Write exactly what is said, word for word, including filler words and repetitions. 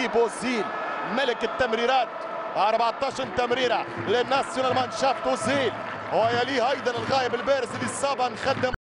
ليكيب اوزيل ملك التمريرات، أربعطاش تمريره للناسيونال مانشافت اوزيل، ويليه ايضا الغايب البارز اللي صابا نخدم